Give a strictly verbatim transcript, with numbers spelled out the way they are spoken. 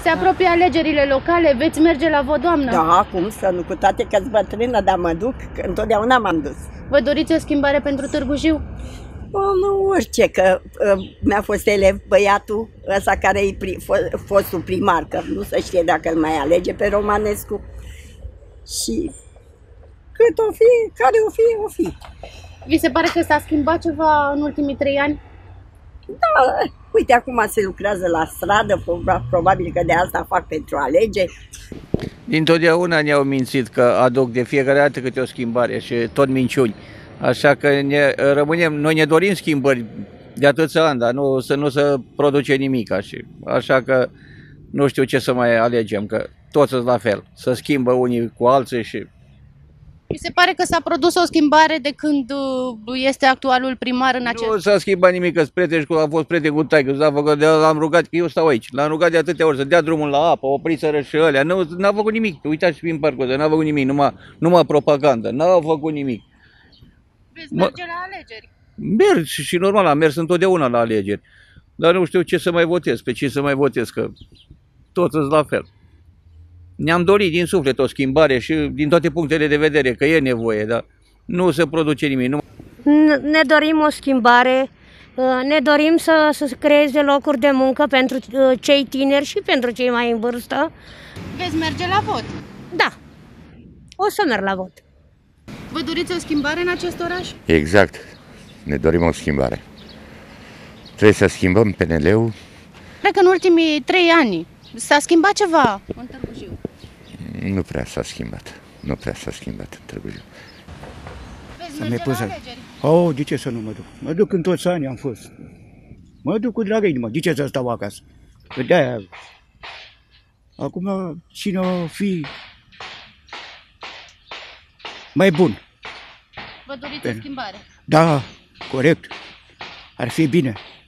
Se apropie alegerile locale, veți merge la vot, doamnă? Da, cum să nu, cu toate că-s bătrână, dar mă duc, că întotdeauna m-am dus. Vă doriți o schimbare pentru Târgu Jiu? O, nu orice, că uh, mi-a fost elev băiatul ăsta care e pri, fo- fostul primar, că nu se știe dacă îl mai alege pe Romanescu. Și cât o fi, care o fi, o fi. Vi se pare că s-a schimbat ceva în ultimii trei ani? Da, uite, acum se lucrează la stradă, probabil că de asta fac pentru alegeri. Dintotdeauna ne-au mințit că aduc de fiecare dată câte o schimbare și tot minciuni. Așa că ne rămânem, noi ne dorim schimbări de atâția ani, dar nu, să nu se produce nimic. Așa că nu știu ce să mai alegem, că toți sunt la fel. Să schimbă unii cu alții și... Mi se pare că s-a produs o schimbare de când este actualul primar în acest... Nu s-a schimbat nimic, că prieteni, a fost prieten cu taică, l-am rugat, că eu stau aici, l-am rugat de atâtea ori să dea drumul la apă, opriseră și ălea, nu, n-a făcut nimic, uitați prin parcul ăsta, n-a făcut nimic, numai, numai propagandă, n-a făcut nimic. Veți merge la alegeri? Merg și, și normal, am mers întotdeauna la alegeri, dar nu știu ce să mai votez, pe ce să mai votez, că toți sunt la fel. Ne-am dorit din suflet o schimbare și din toate punctele de vedere, că e nevoie, dar nu se produce nimic. Nu... Ne dorim o schimbare, ne dorim să, să creeze locuri de muncă pentru cei tineri și pentru cei mai în vârstă. Veți merge la vot? Da, o să merg la vot. Vă doriți o schimbare în acest oraș? Exact, ne dorim o schimbare. Trebuie să schimbăm P N L-ul. Cred că în ultimii trei ani s-a schimbat ceva în Târgu Jiu. Nu prea s-a schimbat. Nu prea s-a schimbat în Târgu Jiu. Veți merge la alegeri? Oh, de ce să nu mă duc? Mă duc în toți anii am fost. Mă duc cu dragă inimă. De ce să stau acasă? Că de-aia... Acum cine o fi mai bun? Vă doriți o schimbare? Da, corect. Ar fi bine.